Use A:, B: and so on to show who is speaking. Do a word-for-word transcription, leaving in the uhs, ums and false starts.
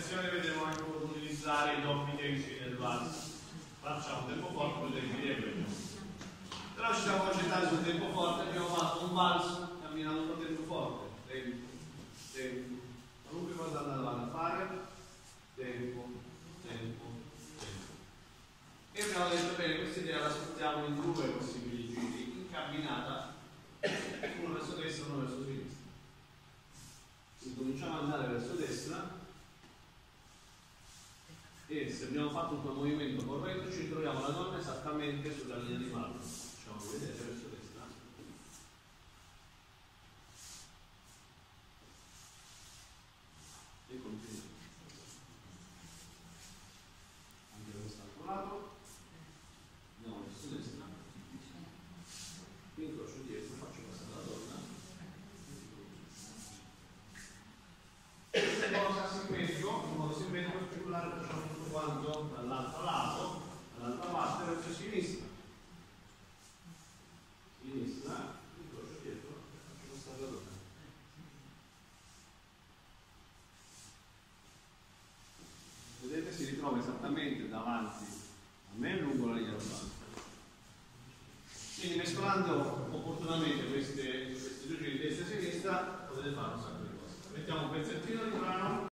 A: lezione vedremo anche come utilizzare i doppi tempi nel valso. Facciamo tempo forte con tempi deboli. Però ci siamo concentrati sul tempo forte, abbiamo fatto un valso camminando con tempo forte. Tempo, tempo. Qualunque cosa andavamo a fare, tempo, tempo, tempo. E abbiamo detto bene, questa idea la sfruttiamo in due possibili giri, in camminata, uno verso destra e uno verso sinistra. Quindi cominciamo ad andare verso destra e se abbiamo fatto tutto il movimento corretto ci troviamo la donna esattamente sulla linea di mano. Facciamo vedere verso destra e continuiamo. Anche quest'altro lato, andiamo verso destra, mi incrocio dietro, faccio passare la donna. Questa cosa simmetrico, in modo simmetrico speculare facciamo tutto quanto dall'altro lato, dall'altra parte verso sinistra. Sinistra, incrocio dietro e faccio passare la donna. Vedete, si ritrova esattamente davanti a me lungo la linea d'alto. Quindi mescolando opportunamente queste, questi due giri destra e sinistra potete fare un sacco di cose. Mettiamo un pezzettino di brano.